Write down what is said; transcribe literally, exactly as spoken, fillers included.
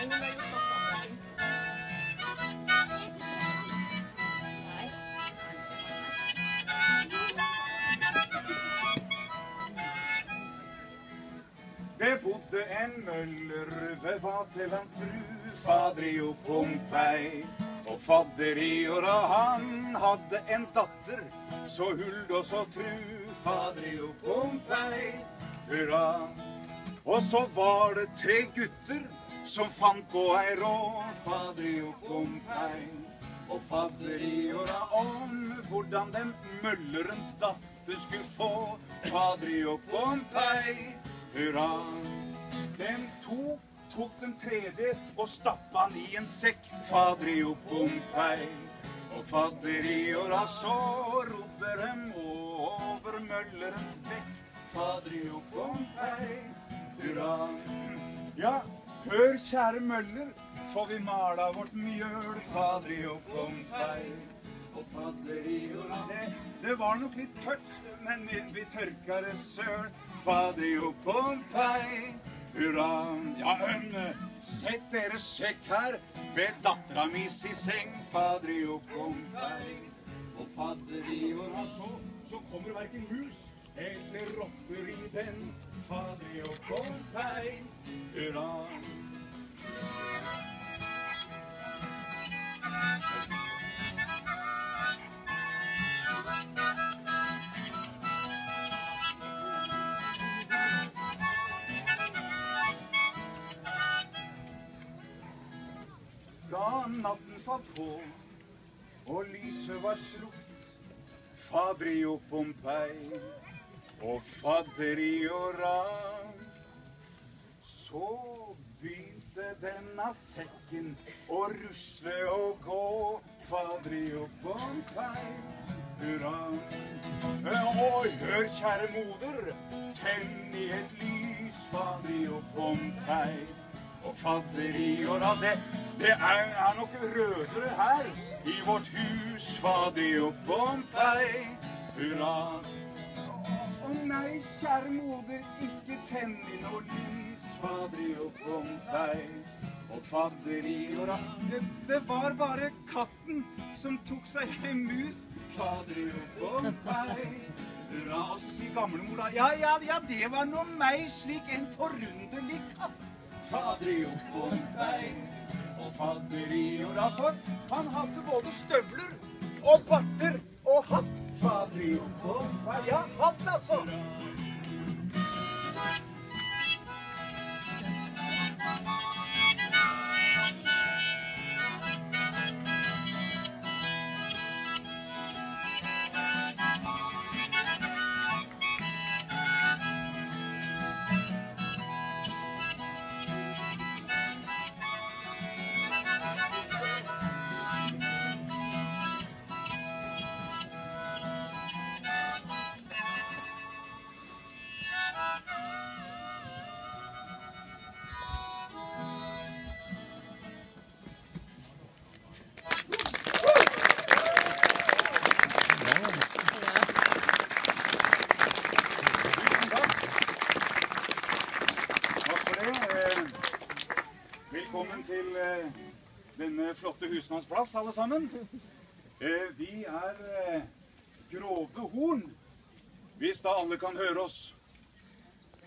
Det bodde en møller ved Vaterlands bru, Fadrio Pompei. Og Faderiora han hadde en datter, så huld og så tru, Fadrio Pompei, hurra. Og så var det tre gutter som fant på ei rå, Fadrio Pompei. Og Faderiora om hvordan den møllerens datter skulle få, Fadrio Pompei, hurra. Dem to tok den tredje og stappa han i en sekk, Fadrio Pompei. Og Faderiora så rodde dem over møllerens dekk, Fadrio Pompei, hurra. Ja, hør kjære møller, får vi mala vårt mjøl, Fadrio Pompei. Og Faderiora, det, det var nok litt tørt, men vi tørka det søl, Fadrio Pompei, hurra. Ja, øhm, sett dere sjekk her ved dattera mi si seng, Fadrio Pompei. Og Faderiora så, så kommer hverken mus eller rotter i den, Fadrio Pompei, hurra. Da natten falt på, og lyset var slukt, Fadrio Pompei og Faderiora, så begynte denne sekken å rusle og gå, Fadrio Pompei, hurra. Oi, hør kjære moder, tenn i et lys, Fadrio Pompei. Og Faderiora, det, det er, er nok rødere her i vårt hus, Fadrio Pompei, hurra. Å nei, kjære moder, ikke tenn i noe lys, Fadrio Pompei. Og Faderiora, det, det var bare katten som tok seg en mus, Fadrio Pompei, hurra. Og så sier gamlemor da, ja, ja, ja, det var noe meg slik en forunderlig katt, Fadrio Pompei. Og Faderiora, for han hadde både støvler og barter og hatt, Fadrio Pompei. Ja, hatt altså. Velkommen til eh, denne flotte husmannsplass, alle sammen. Eh, vi er eh, Grove Horn, hvis da alle kan høre oss.